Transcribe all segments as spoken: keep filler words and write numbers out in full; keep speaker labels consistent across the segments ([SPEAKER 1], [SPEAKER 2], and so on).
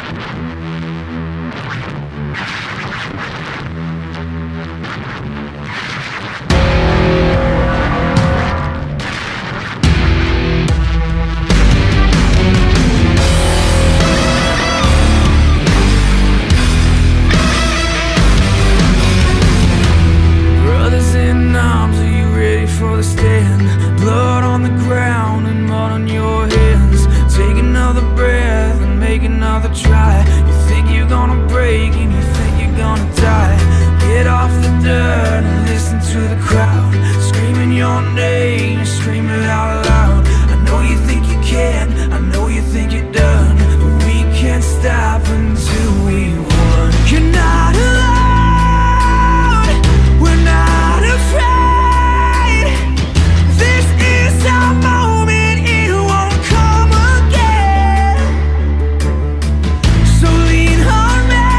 [SPEAKER 1] Brothers in arms, are you ready for the stand? Blood on the ground and mud on your hands. Take another breath and make another try. You think you're gonna break and you think you're gonna die. Get off the dirt and listen to the crowd screaming your name, scream it out loud. I know you think you can, I know you think you're done, but we can't stop until we won. You're not alone, we're not afraid. This is our moment, it won't come again. So lean on me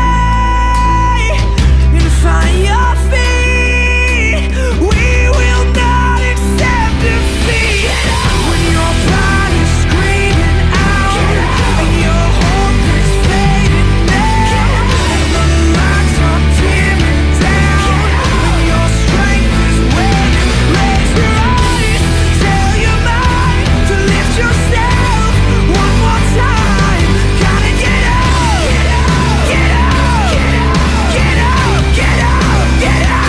[SPEAKER 1] and find your feet. We will not accept defeat. When your body's screaming out and your hope is fading now, and the lights are dimming down and your strength is waning, raise your eyes, tell your mind to lift yourself one more time. Gotta get up, get up, get up, get up, get up.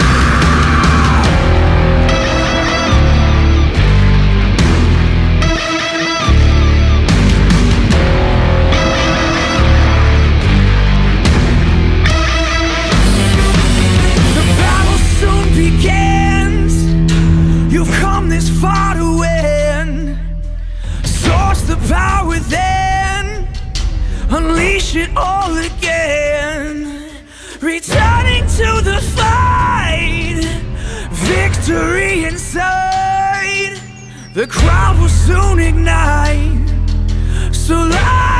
[SPEAKER 1] The battle soon begins. You've come this far to win. Source the power within, unleash it all again. Returning to the fight, victory inside. The crowd will soon ignite. So light